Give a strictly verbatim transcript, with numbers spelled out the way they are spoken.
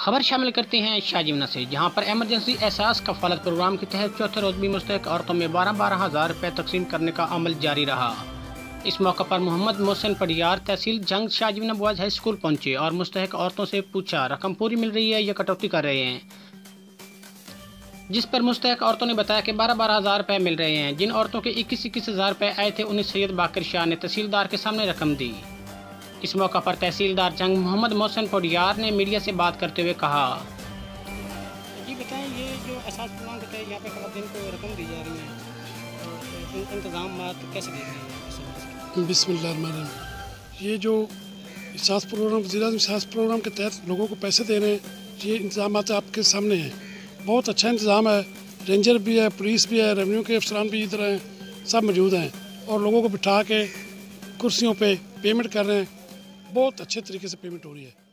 خبر شامل کرتے ہیں شاہجیونہ سے، جہاں پر ایمرجنسی احساس کفالت پروگرام کے تحت چوتھے روز بھی مستحق عورتوں میں بارہ بارہ ہزار روپے تقسیم کرنے کا عمل جاری رہا۔ اس موقع پر محمد محسن پڈیار تحصیل جنگ شاہجیونہ بوائز ہائی اسکول پہنچے اور مستحق عورتوں سے پوچھا رقم پوری مل رہی ہے یا کٹوتی کر رہے ہیں، جس پر مستحق عورتوں نے بتایا کہ بارہ بارہ ہزار روپے مل رہے ہیں۔ جن عورتوں کے اکیس اکیس ہزار روپے آئے تھے انہیں سید باقر شاہ نے تحصیلدار کے سامنے رقم دی۔ اس موقع پر تحصیلدار جنگ محمد محسن پڈیار نے میڈیا سے بات کرتے ہوئے کہا، جی بتائیں یہ جو احساس پروگرام کے تحت یہاں پہ خواتین کو رقم دی جا رہی ہے، انتظامات کیسے دیے گئے ہیں؟ بسم اللہ الرحمن الرحیم۔ یہ جو احساس پروگرام ضلع احساس پروگرام کے تحت لوگوں کو پیسے دے رہے ہیں، یہ انتظامات آپ کے سامنے ہیں۔ بہت اچھا انتظام ہے، رینجر بھی ہے، پولیس بھی ہے، ریونیو کے افسران بھی ادھر ہیں، سب موجود ہیں اور لوگوں کو بٹھا کے کرسیوں پہ پیمنٹ کر رہے ہیں۔ بہت اچھے طریقے سے پیمنٹ ہو رہی ہے۔